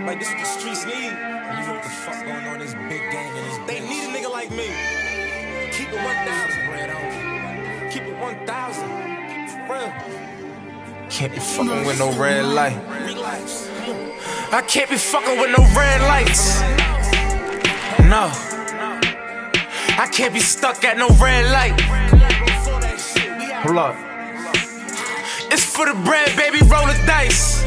Like this what the streets need. And you know what the fuck going on in this big gang and this They need a nigga like me. Keep it 1,000. Keep it 1,000. For real. Can't be fucking with no red light. Relax. I can't be fucking with no red lights. No. I can't be stuck at no red light. Hold up. It's for the bread, baby, roll the dice.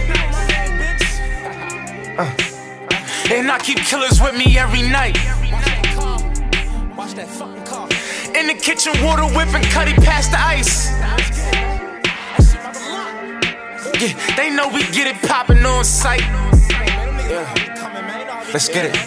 And I keep killers with me every night. Watch that fucking car. In the kitchen, water whipping, Cuddy past the ice. Yeah, they know we get it poppin' on sight. Yeah. Let's get it.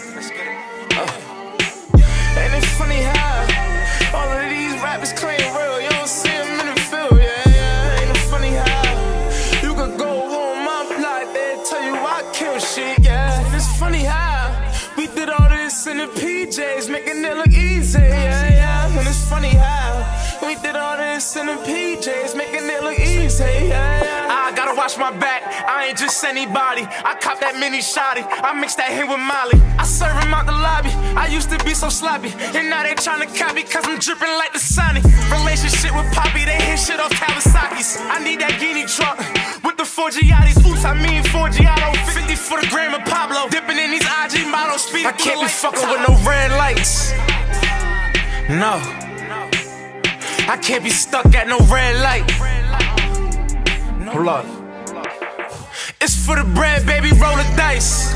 And it's funny how all of these rappers claim real. You don't see them in the field, yeah. Ain't it funny how you could go on my block, they'll tell you I kill shit, yeah. And it's funny how we did all this in the PJs, making it look easy, yeah. And it's funny how we did all this in the PJs, making it look easy, yeah. I gotta watch my back, I ain't just anybody. I cop that mini shotty, I mix that hen with Molly. I serve him out the lobby, I used to be so sloppy, and now they tryna copy, cause I'm dripping like the Sonic. Relationship with Poppy, they hit shit off Kawasaki's. I need that Guinea truck with the 4 Giottis. Oops, I mean 4 Giotto, 50 for the gram of Pablo. Dipping in these IG models, speed. I can't be fucking with no red lights. No. I can't be stuck at no red light. Hold up. It's for the bread, baby, roll the dice.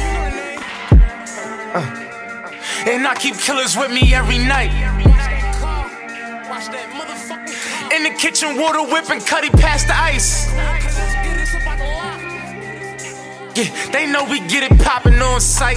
And I keep killers with me every night. In the kitchen, water whipping, Cuddy past the ice. Yeah, they know we get it poppin' on sight.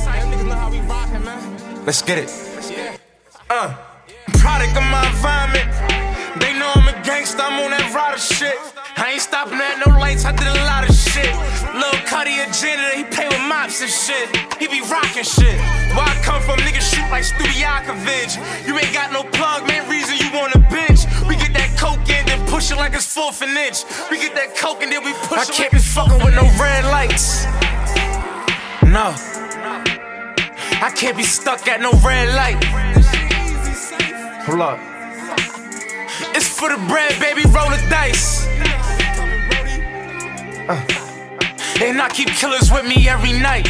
Let's get it. Product of my environment. They know I'm a gangsta, I'm on that rider shit. I ain't stopping at no lights, I did a lot of shit. Lil Cuddy a janitor, he pay with mops and shit. He be rockin' shit. Where I come from, niggas shoot like Studiakovich. You ain't got no plug, main reason you want a bitch. We get that coke in, then push it like it's 4th an inch. We get that coke and then we push it. I can't be fucking with no red lights. No. I can't be stuck at no red light. Hold up. It's for the bread, baby, roll the dice. And I keep killers with me every night.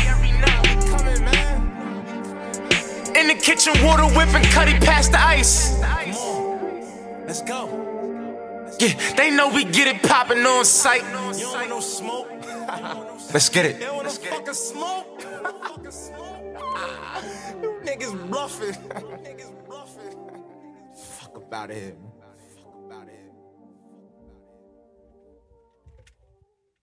In the kitchen, water whipping, Cuddy past the ice. Let's go. Yeah, they know we get it poppin' on sight. You don't want no smoke. Let's get it. You don't want no fucking smoke. You niggas bluffing. Fuck up out of here, man.